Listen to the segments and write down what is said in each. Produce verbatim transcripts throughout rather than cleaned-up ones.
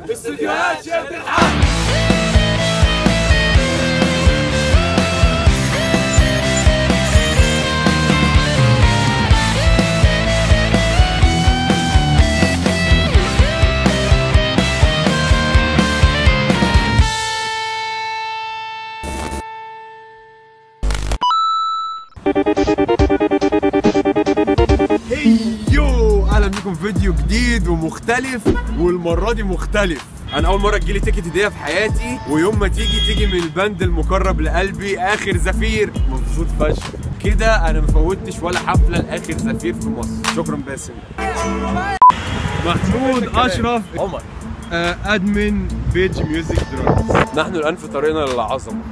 استديوهات شهد الحق. هيو اهلا بكم في فيديو جديد ومختلف، والمره دي مختلف. انا اول مره تجيلي تيكت هديه في حياتي، ويوم ما تيجي تيجي من البند المقرب لقلبي اخر زفير. مبسوط فشخ كده، انا مفوتش ولا حفله لاخر زفير في مصر. شكرا باسم. محمود اشرف عمر آه ادمن بيج ميوزك دراجز. نحن الان في طريقنا للعظمه.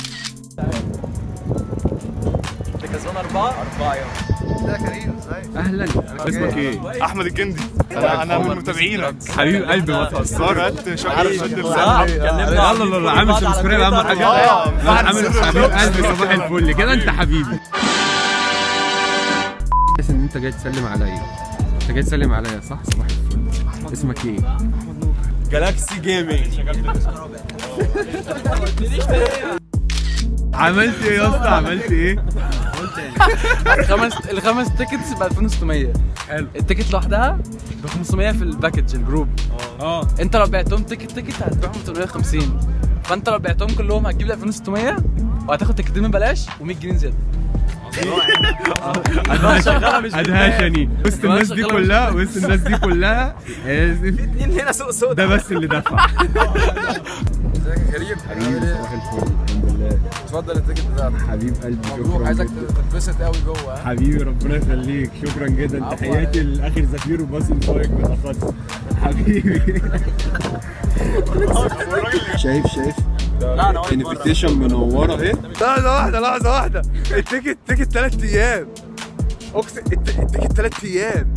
كسبان أربعة أربعة يوم. ده كريم ازاي؟ اهلا، اسمك ايه؟ احمد الجندي. انا انا من متابعينك حبيب قلبي، ما صارت شكرا شد يلا يلا يلا، عامل سبسكرايب اهم حاجه. عامل حبيب قلبي، صباح الفل كده، انت حبيبي. بس ان انت جاي تسلم عليا، انت جاي تسلم عليا صح؟ صباح الفل. اسمك ايه؟ احمد نور. جالاكسي جيمنج. عملت ايه يا اسطى؟ عملت ايه؟ الخمس الخمس تيكتس ب ألفين وستمية. حلو. التيكت لوحدها ب خمسمية في الباكج الجروب. اه انت لو بعتهم تيكت تيكت هتبيعهم ب ثمانمية وخمسين، فانت لو بعتهم كلهم هتجيب لي ألفين وستمية وهتاخد تيكتين ببلاش و100 جنيه زياده. ادهشني وسط الناس دي كلها، وسط الناس دي كلها اتنين هنا سوق سودا. ده بس اللي دفع. ازيك يا كريم؟ حبيبي صباح الفل، الحمد لله. اتفضل التيكت بتاعك. حبيب قلبي، مبروك، شكرا عايزك جدا. تتبسط قوي جوه. حبيبي ربنا يخليك، شكرا جدا. تحياتي لاخر زفير وباسم صايغ بالاخص. حبيبي. شايف شايف انفيتيشن منوره اهي. لحظه واحده لحظه واحده، التيكت التيكت ثلاث ايام. اقسم التيكت ثلاث ايام.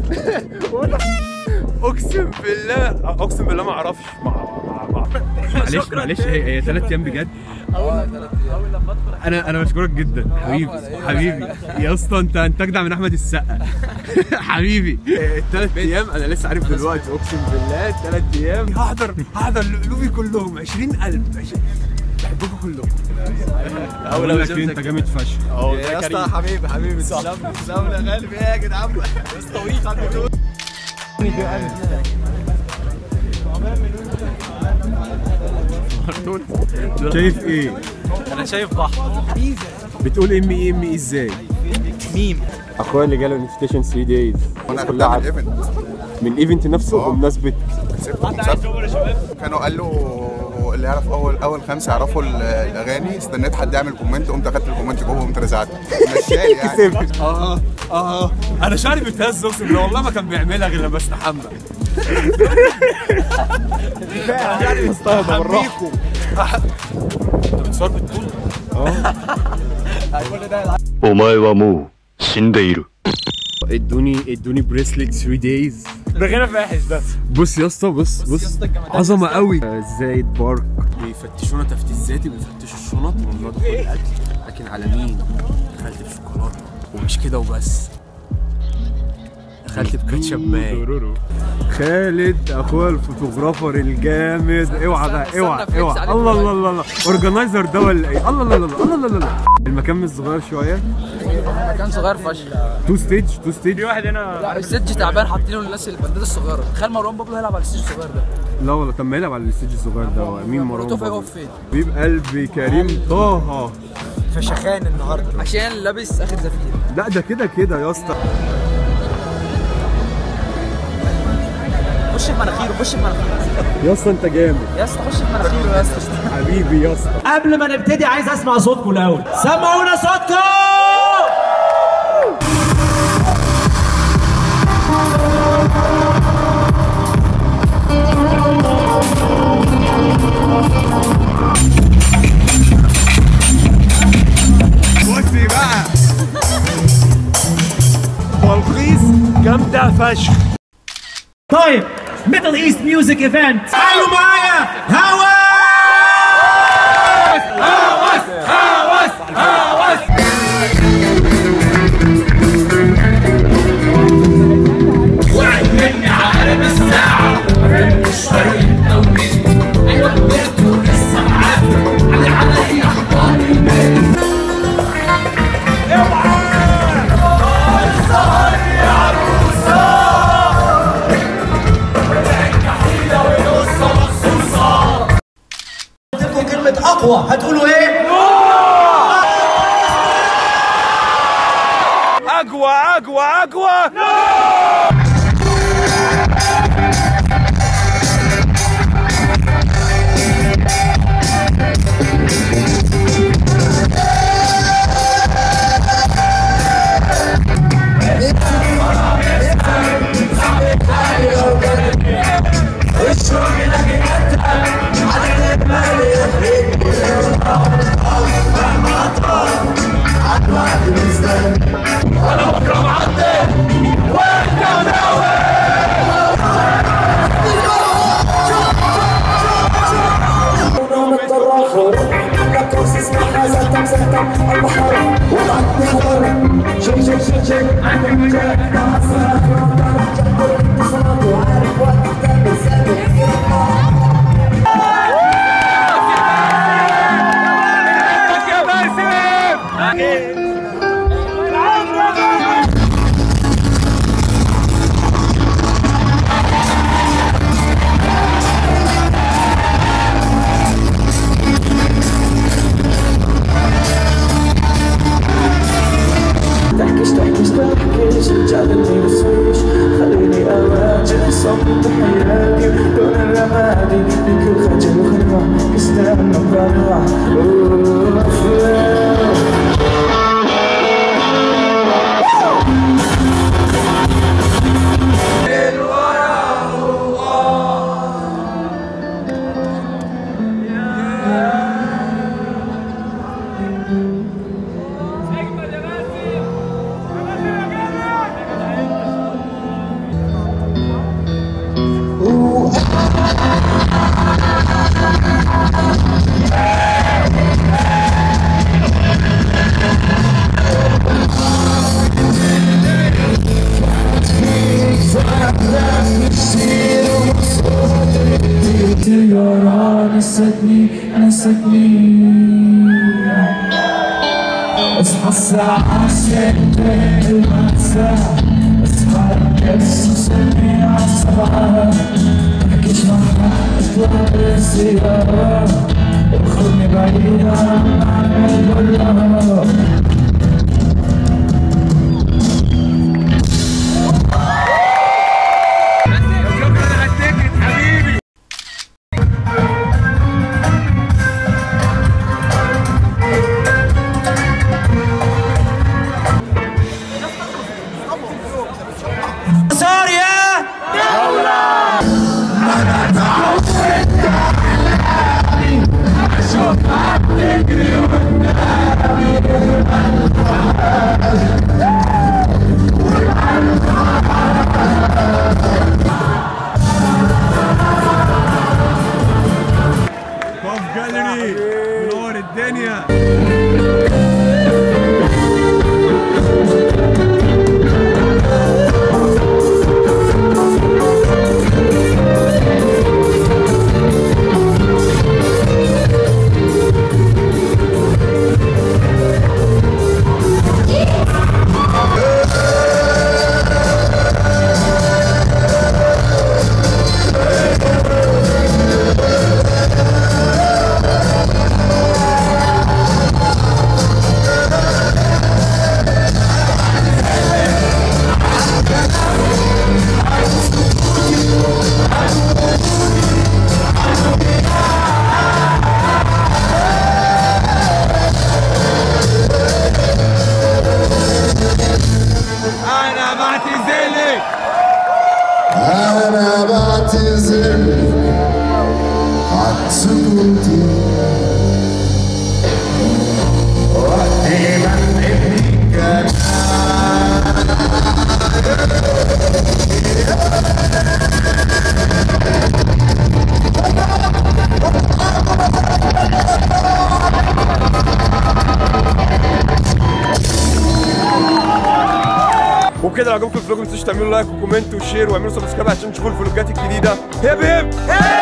اقسم بالله اقسم بالله ما اعرفش. معلش معلش، هي هي ثلاث ايام بجد. اه ثلاث ايام. انا انا بشكرك جدا حبيبي حبيبي يا اسطى. انت انت اجدع من احمد السقا. حبيبي. الثلاث ايام انا لسه عارف دلوقتي، اقسم بالله ثلاث ايام هحضر هحضر لوفي كلهم عشرين ألف. بحبكم كلهم. اول لك انت جامد فشخ. اه يا اسطى حبيبي حبيبي تسلم تسلم يا غالي. ايه يا جدعان؟ بس طويل خد شايف ايه؟ انا شايف بحر. بتقول ام اي ام اي ازاي؟ ميم. اخويا اللي جاله انفيتيشن ثلاث دايز انا كنت عامل ايفنت من الايفنت نفسه بمناسبه كانوا قالوا اللي يعرف اول اول خمسه يعرفوا الاغاني. استنيت حد يعمل كومنت، قمت اخدت الكومنت جوه وقمت رزعت. مشاني يعني. اه اه انا شعري بيتهز اقسم بالله، والله ما كان بيعملها غير لما استحمى. يعني مستهدى بالراحه. انت بتصور بالطول؟ اه. ادوني ادوني بريسلت ثلاث دايز. ده غير فاحش ده. بص يا اسطى، بص بص عظمه قوي. زايد بارك بيفتشونا تفتيش ذاتي، بيفتشوا الشنط وبنضف الاكل. لكن على مين؟ دخلت بشوكولاته، ومش كده وبس، دخلت بكاتشب ماي. خالد اخويا الفوتوغرافر الجامد. اوعى بقى، اوعى اوعى. الله الله الله الله، اورجنايزر ده ولا ايه؟ الله الله الله الله الله الله. المكان مش صغير شويه، مكان صغير فشخ. تو ستيج تو ستيج. في واحد هنا لا الستيج تعبان، حاطينه للناس البندات الصغيره. تخيل مروان بابلو هيلعب على الستيج الصغير ده. لا والله، طب ما يلعب على الستيج الصغير ده. مين مروان توفيق بابلو؟ هيقف فين؟ حبيب قلبي كريم طه. فشخان النهارده عشان لابس اخر زفير. لا ده كده كده يا اسطى. خش في مناخيره، خش في مناخيره يا اسطى انت جامد يا اسطى، خش في مناخيره يا اسطى. حبيبي يا اسطى. قبل ما نبتدي عايز اسمع صوتكم الاول. سمعونا صوتكم. بصي بقى، بلقيس جامده فشخ. طيب، ميدل ايست ميوزك ايفنت. تعالوا معايا. هوا هوس هوس هوس. وعد مني عقرب الساعة، الطريق اقوى، هتقولوا ايه؟ اقوى اقوى اقوى. نستني نستني اصحى الساعة ستة المساء، اصحى ركز وصلي عالسبعة، محكيش معها اطلع بالسيارة وخدني بعيد عن برا. منور الدنيا. أنا بعتذر عن سكوتي وقتي ما ابني كان وبكده لو عجبكم الفلوج ما تنسوش تعملوا لايك وكومنت وشير واعملوا سبسكرايب عشان تشوفوا الفلوجات الجديده. هيب هيب